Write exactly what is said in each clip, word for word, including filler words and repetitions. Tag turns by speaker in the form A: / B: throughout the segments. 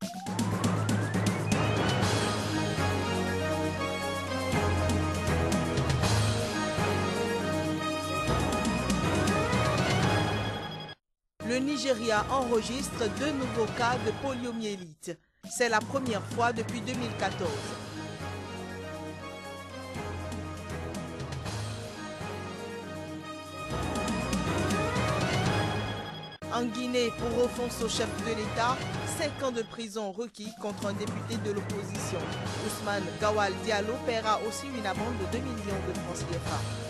A: Le Nigeria enregistre deux nouveaux cas de poliomyélite. C'est la première fois depuis deux mille quatorze. En Guinée, pour offense au chef de l'État, cinq ans de prison requis contre un député de l'opposition. Ousmane Gawal Diallo paiera aussi une amende de deux millions de francs C F A.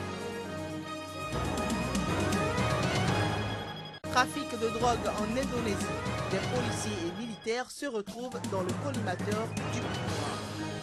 A: Trafic de drogue en Indonésie. Des policiers et militaires se retrouvent dans le collimateur du pouvoir.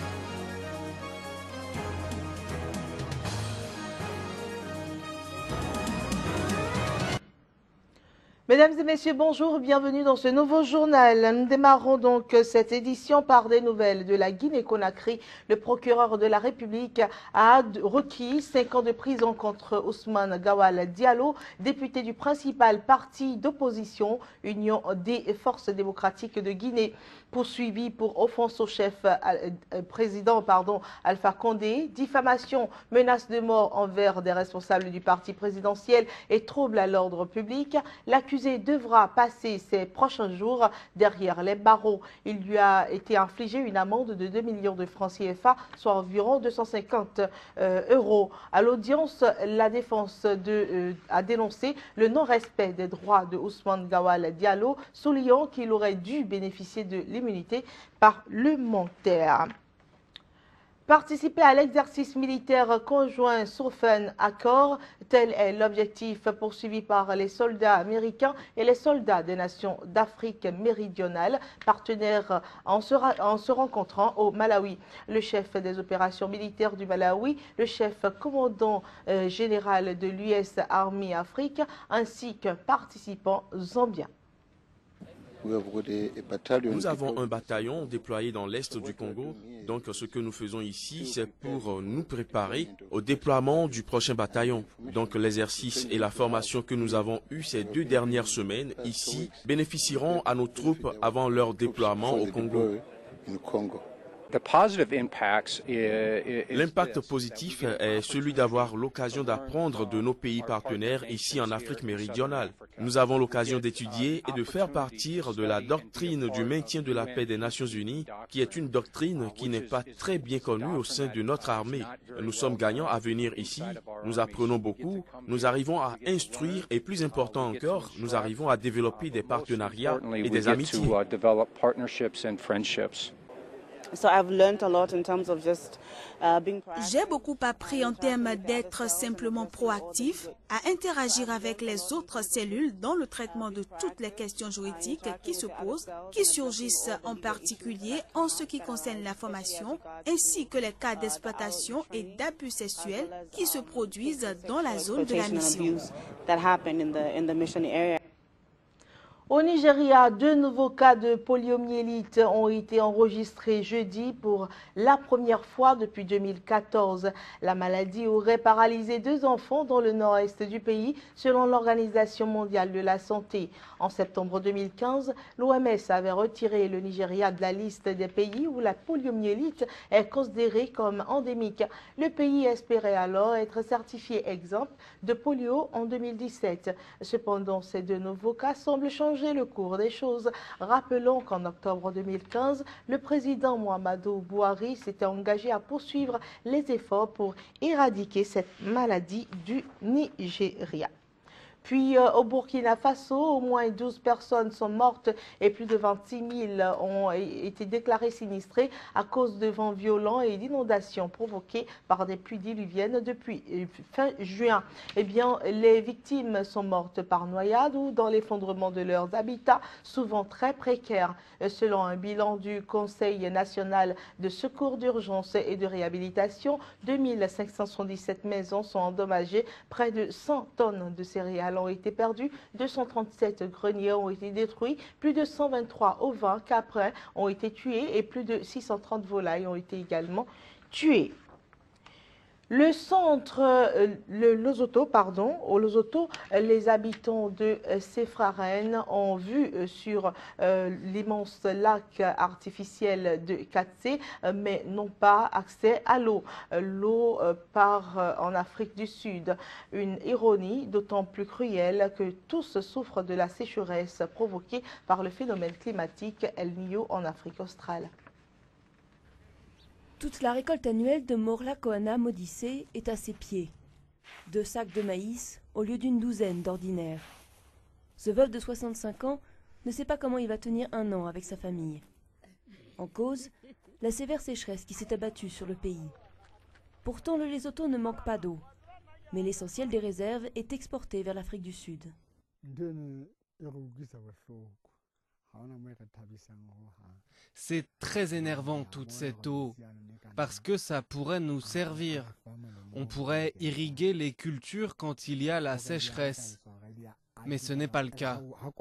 A: Mesdames et messieurs, bonjour, bienvenue dans ce nouveau journal. Nous démarrons donc cette édition par des nouvelles de la Guinée-Conakry. Le procureur de la République a requis cinq ans de prison contre Ousmane Gawal Diallo, député du principal parti d'opposition, Union des forces démocratiques de Guinée. Poursuivi pour offense au chef euh, président pardon, Alpha Condé, diffamation, menace de mort envers des responsables du parti présidentiel et trouble à l'ordre public, l'accusé devra passer ses prochains jours derrière les barreaux. Il lui a été infligé une amende de deux millions de francs C F A, soit environ deux cent cinquante euh, euros. À l'audience, la défense de, euh, a dénoncé le non-respect des droits de Ousmane Gawal Diallo, soulignant qu'il aurait dû bénéficier de l'immunité parlementaire. Participer à l'exercice militaire conjoint sauf un accord, tel est l'objectif poursuivi par les soldats américains et les soldats des nations d'Afrique méridionale, partenaires en se, en se rencontrant au Malawi. Le chef des opérations militaires du Malawi, le chef commandant euh, général de l'U S Army Afrique, ainsi qu'un participant zambien.
B: Nous avons un bataillon déployé dans l'est du Congo. Donc ce que nous faisons ici, c'est pour nous préparer au déploiement du prochain bataillon. Donc l'exercice et la formation que nous avons eus ces deux dernières semaines ici bénéficieront à nos troupes avant leur déploiement au Congo. L'impact positif est celui d'avoir l'occasion d'apprendre de nos pays partenaires ici en Afrique méridionale. Nous avons l'occasion d'étudier et de faire partir de la doctrine du maintien de la paix des Nations Unies, qui est une doctrine qui n'est pas très bien connue au sein de notre armée. Nous sommes gagnants à venir ici, nous apprenons beaucoup, nous arrivons à instruire et plus important encore, nous arrivons à développer des partenariats et des amitiés.
C: J'ai beaucoup appris en termes d'être simplement proactif, à interagir avec les autres cellules dans le traitement de toutes les questions juridiques qui se posent, qui surgissent en particulier en ce qui concerne la formation, ainsi que les cas d'exploitation et d'abus sexuels qui se produisent dans la zone de la mission.
A: Au Nigeria, deux nouveaux cas de poliomyélite ont été enregistrés jeudi pour la première fois depuis deux mille quatorze. La maladie aurait paralysé deux enfants dans le nord-est du pays, selon l'Organisation mondiale de la santé. En septembre deux mille quinze, l'O M S avait retiré le Nigeria de la liste des pays où la poliomyélite est considérée comme endémique. Le pays espérait alors être certifié exempt de polio en deux mille dix-sept. Cependant, ces deux nouveaux cas semblent changer le cours des choses. Rappelons qu'en octobre deux mille quinze, le président Muhammadu Buhari s'était engagé à poursuivre les efforts pour éradiquer cette maladie du Nigeria. Puis euh, au Burkina Faso, au moins douze personnes sont mortes et plus de vingt-six mille ont été déclarées sinistrées à cause de vents violents et d'inondations provoquées par des pluies diluviennes depuis fin juin. Eh bien, les victimes sont mortes par noyade ou dans l'effondrement de leurs habitats, souvent très précaires. Selon un bilan du Conseil national de secours d'urgence et de réhabilitation, deux mille cinq cent soixante-dix-sept maisons sont endommagées, près de cent tonnes de céréales ont été perdus, deux cent trente-sept greniers ont été détruits, plus de cent vingt-trois ovins, caprins ont été tués et plus de six cent trente volailles ont été également tuées. Le centre, euh, le Lesotho, pardon, au Lesotho, les habitants de euh, Sefraren ont vu euh, sur euh, l'immense lac artificiel de Katsé, euh, mais n'ont pas accès à l'eau. Euh, L'eau euh, part euh, en Afrique du Sud. Une ironie d'autant plus cruelle que tous souffrent de la sécheresse provoquée par le phénomène climatique El Niño en Afrique australe.
D: Toute la récolte annuelle de Morla Kohana Modissé est à ses pieds. Deux sacs de maïs au lieu d'une douzaine d'ordinaire. Ce veuf de soixante-cinq ans ne sait pas comment il va tenir un an avec sa famille. En cause, la sévère sécheresse qui s'est abattue sur le pays. Pourtant, le Lesotho ne manque pas d'eau, mais l'essentiel des réserves est exporté vers l'Afrique du Sud.
E: C'est très énervant toute cette eau, parce que ça pourrait nous servir. On pourrait irriguer les cultures quand il y a la sécheresse, mais ce n'est pas le cas.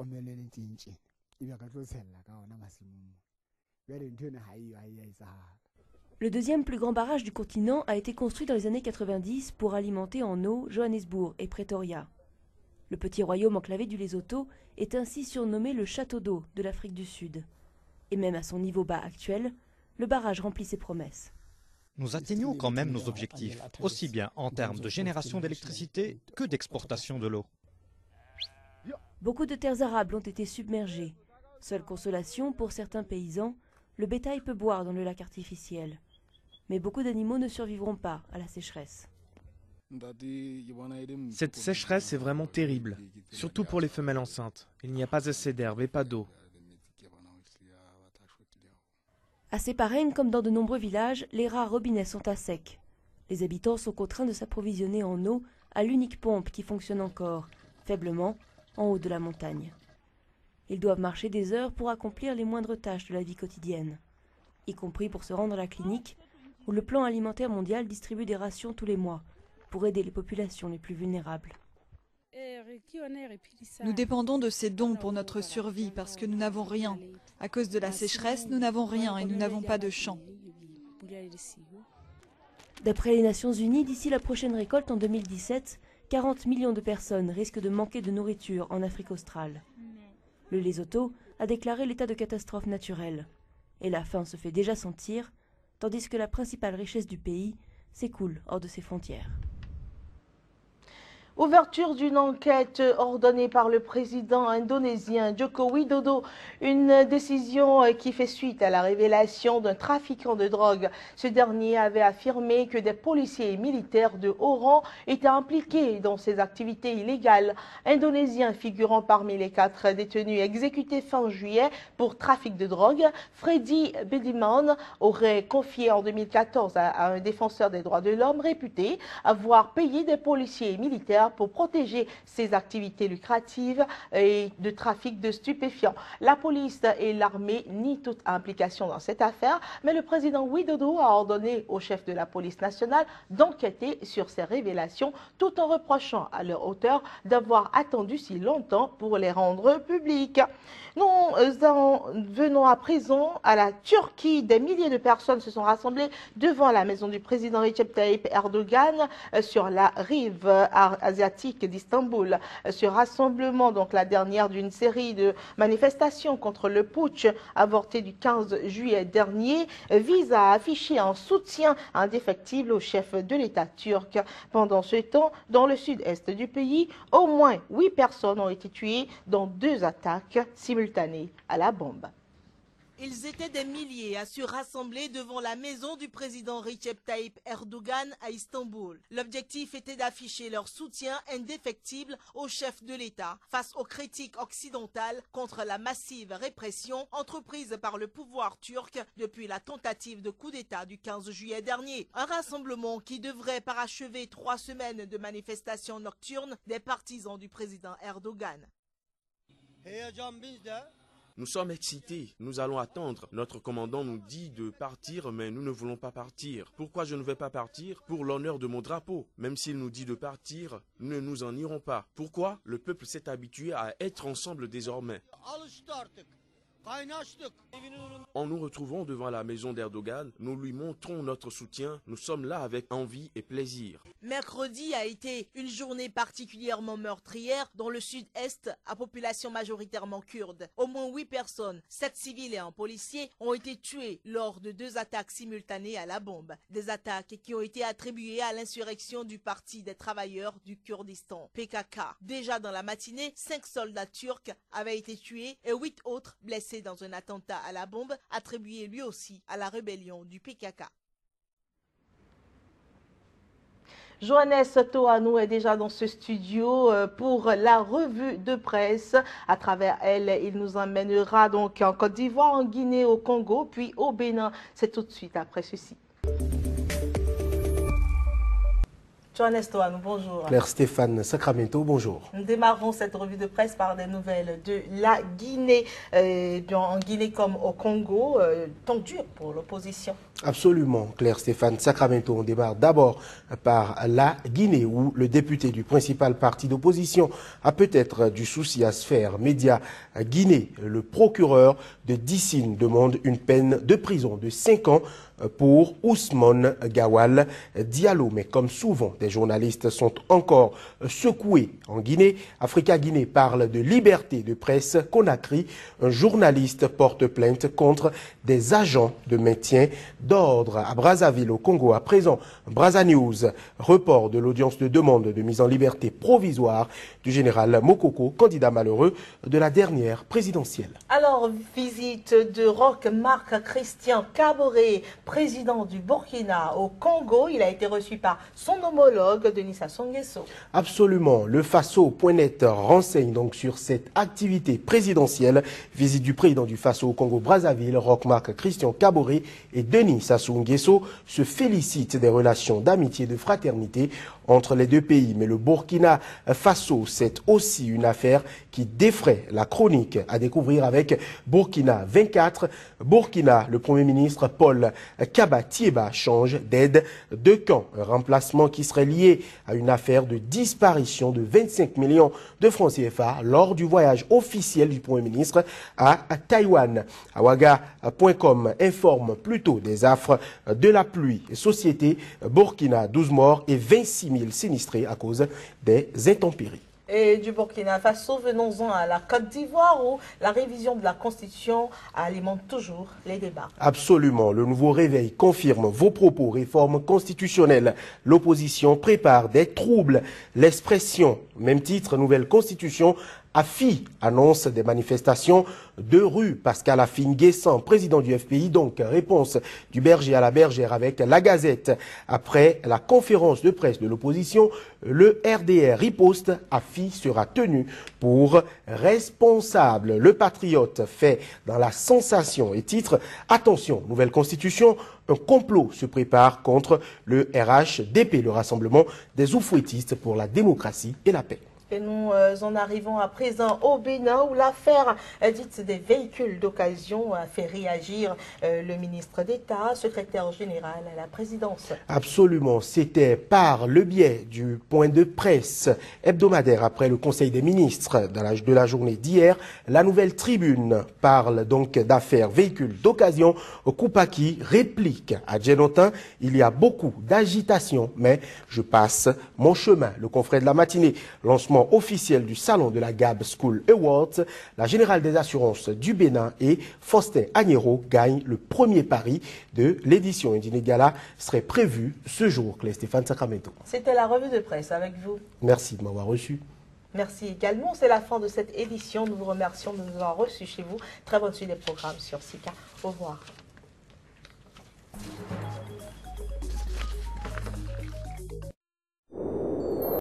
D: Le deuxième plus grand barrage du continent a été construit dans les années quatre-vingt-dix pour alimenter en eau Johannesburg et Pretoria. Le petit royaume enclavé du Lesotho est ainsi surnommé le château d'eau de l'Afrique du Sud. Et même à son niveau bas actuel, le barrage remplit ses promesses.
F: Nous atteignons quand même nos objectifs, aussi bien en termes de génération d'électricité que d'exportation de l'eau.
D: Beaucoup de terres arables ont été submergées. Seule consolation pour certains paysans, le bétail peut boire dans le lac artificiel. Mais beaucoup d'animaux ne survivront pas à la sécheresse.
G: Cette sécheresse est vraiment terrible, surtout pour les femelles enceintes. Il n'y a pas assez d'herbe et pas d'eau.
D: À Separeng, comme dans de nombreux villages, les rares robinets sont à sec. Les habitants sont contraints de s'approvisionner en eau à l'unique pompe qui fonctionne encore, faiblement, en haut de la montagne. Ils doivent marcher des heures pour accomplir les moindres tâches de la vie quotidienne, y compris pour se rendre à la clinique, où le Plan alimentaire mondial distribue des rations tous les mois, pour aider les populations les plus vulnérables.
H: Nous dépendons de ces dons pour notre survie parce que nous n'avons rien. À cause de la sécheresse, nous n'avons rien et nous n'avons pas de champs.
D: D'après les Nations Unies, d'ici la prochaine récolte en deux mille dix-sept, quarante millions de personnes risquent de manquer de nourriture en Afrique australe. Le Lesotho a déclaré l'état de catastrophe naturelle. Et la faim se fait déjà sentir, tandis que la principale richesse du pays s'écoule hors de ses frontières.
A: Ouverture d'une enquête ordonnée par le président indonésien Joko Widodo, une décision qui fait suite à la révélation d'un trafiquant de drogue. Ce dernier avait affirmé que des policiers et militaires de haut rang étaient impliqués dans ces activités illégales. Indonésien figurant parmi les quatre détenus exécutés fin juillet pour trafic de drogue, Freddy Budiman aurait confié en deux mille quatorze à un défenseur des droits de l'homme réputé avoir payé des policiers et militaires pour protéger ses activités lucratives et de trafic de stupéfiants. La police et l'armée nient toute implication dans cette affaire, mais le président Widodo a ordonné au chef de la police nationale d'enquêter sur ces révélations tout en reprochant à leur auteur d'avoir attendu si longtemps pour les rendre publiques. Nous en venons à présent à la Turquie. Des milliers de personnes se sont rassemblées devant la maison du président Recep Tayyip Erdogan sur la rive asiatique d'Istanbul. Ce rassemblement, donc la dernière d'une série de manifestations contre le putsch avorté du quinze juillet dernier, vise à afficher un soutien indéfectible au chef de l'État turc. Pendant ce temps, dans le sud-est du pays, au moins huit personnes ont été tuées dans deux attaques simultanées à la bombe.
I: Ils étaient des milliers à se rassembler devant la maison du président Recep Tayyip Erdogan à Istanbul. L'objectif était d'afficher leur soutien indéfectible au chef de l'État face aux critiques occidentales contre la massive répression entreprise par le pouvoir turc depuis la tentative de coup d'État du quinze juillet dernier. Un rassemblement qui devrait parachever trois semaines de manifestations nocturnes des partisans du président Erdogan.
B: Nous sommes excités, nous allons attendre. Notre commandant nous dit de partir, mais nous ne voulons pas partir. Pourquoi je ne vais pas partir? Pour l'honneur de mon drapeau. Même s'il nous dit de partir, nous ne nous en irons pas. Pourquoi? Le peuple s'est habitué à être ensemble désormais. En nous retrouvant devant la maison d'Erdogan, nous lui montrons notre soutien. Nous sommes là avec envie et plaisir.
I: Mercredi a été une journée particulièrement meurtrière dans le sud-est à population majoritairement kurde. Au moins huit personnes, sept civils et un policier, ont été tués lors de deux attaques simultanées à la bombe. Des attaques qui ont été attribuées à l'insurrection du Parti des travailleurs du Kurdistan, P K K. Déjà dans la matinée, cinq soldats turcs avaient été tués et huit autres blessés dans un attentat à la bombe attribué lui aussi à la rébellion du P K K.
A: Johannes Toanou est déjà dans ce studio pour la revue de presse. À travers elle, il nous emmènera donc en Côte d'Ivoire, en Guinée, au Congo, puis au Bénin. C'est tout de suite après ceci. Johannes Toanou, bonjour.
J: Claire Stéphane Sacramento, bonjour.
A: Nous démarrons cette revue de presse par des nouvelles de la Guinée. Euh, en Guinée comme au Congo, euh, temps dur pour l'opposition.
J: Absolument, Claire Stéphane Sacramento. On démarre d'abord par la Guinée, où le député du principal parti d'opposition a peut-être du souci à se faire. Média Guinée, le procureur de Dissine demande une peine de prison de cinq ans pour Ousmane Gawal Diallo. Mais comme souvent, des journalistes sont encore secoués en Guinée. Africa Guinée parle de liberté de presse. Conakry, un journaliste porte plainte contre des agents de maintien d'ordre. À Brazzaville, au Congo, à présent, Brazza News, report de l'audience de demande de mise en liberté provisoire du général Mokoko, candidat malheureux de la dernière présidentielle.
A: Alors, visite de Roch Marc Christian Kaboré, président du Burkina au Congo. Il a été reçu par son homologue, Denis Sassou Nguesso.
J: Absolument. Le Faso point net renseigne donc sur cette activité présidentielle. Visite du président du Faso au Congo-Brazzaville, Roch Marc Christian Kaboré et Denis Sassou Nguesso se félicitent des relations d'amitié et de fraternité entre les deux pays. Mais le Burkina Faso, c'est aussi une affaire qui défraie la chronique à découvrir avec Burkina vingt-quatre. Burkina, le Premier ministre Paul Kaba-Tieba change d'aide de camp. Un remplacement qui serait lié à une affaire de disparition de vingt-cinq millions de francs C F A lors du voyage officiel du Premier ministre à Taïwan. Awaga point com informe plutôt des affres de la pluie. Société Burkina, douze morts et vingt-six mille sinistrés à cause des intempéries.
A: Et du Burkina Faso, venons-en à la Côte d'Ivoire où la révision de la Constitution alimente toujours les débats.
J: Absolument. Le nouveau réveil confirme vos propos. Réforme constitutionnelle. L'opposition prépare des troubles. L'expression, même titre, nouvelle constitution. Afi annonce des manifestations de rue. Pascal Affi-N'Guessan, président du F P I, donc réponse du berger à la bergère avec la Gazette. Après la conférence de presse de l'opposition, le R D R riposte. Afi sera tenu pour responsable. Le Patriote fait dans la sensation et titre « Attention, nouvelle constitution ». Un complot se prépare contre le R H D P, le Rassemblement des oufouettistes pour la démocratie et la paix.
A: Et nous euh, en arrivons à présent au Bénin où l'affaire euh, dite des véhicules d'occasion a fait réagir euh, le ministre d'État, secrétaire général à la présidence.
J: Absolument, c'était par le biais du point de presse hebdomadaire après le Conseil des ministres de la, de la journée d'hier. La Nouvelle Tribune parle donc d'affaires véhicules d'occasion. Koupaki réplique à Djenotin, il y a beaucoup d'agitation, mais je passe mon chemin. Le confrère de la matinée, lancement officiel du salon de la Gab School Awards, la générale des assurances du Bénin et Faustin Agnero gagnent le premier pari de l'édition. Un dîner gala serait prévu ce jour. Claire Stéphane Sacramento.
A: C'était la revue de presse avec vous.
J: Merci de m'avoir reçu.
A: Merci également. C'est la fin de cette édition. Nous vous remercions de nous avoir reçus chez vous. Très bonne suite des programmes sur Sika. Au revoir.